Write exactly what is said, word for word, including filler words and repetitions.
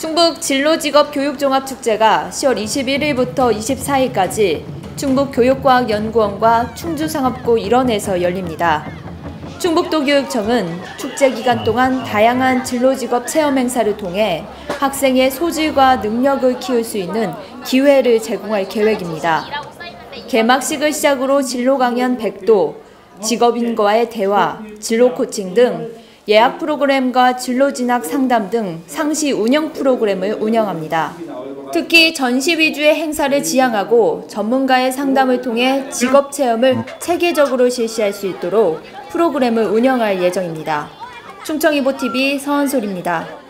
충북 진로직업교육종합축제가 시월 이십일일부터 이십사일까지 충북교육과학연구원과 충주상업고 일원에서 열립니다. 충북도교육청은 축제 기간 동안 다양한 진로직업 체험 행사를 통해 학생의 소질과 능력을 키울 수 있는 기회를 제공할 계획입니다. 개막식을 시작으로 진로 강연 백도, 직업인과의 대화, 진로 코칭 등 예약 프로그램과 진로 진학 상담 등 상시 운영 프로그램을 운영합니다. 특히 전시 위주의 행사를 지향하고 전문가의 상담을 통해 직업 체험을 체계적으로 실시할 수 있도록 프로그램을 운영할 예정입니다. 충청이보티비 서은솔입니다.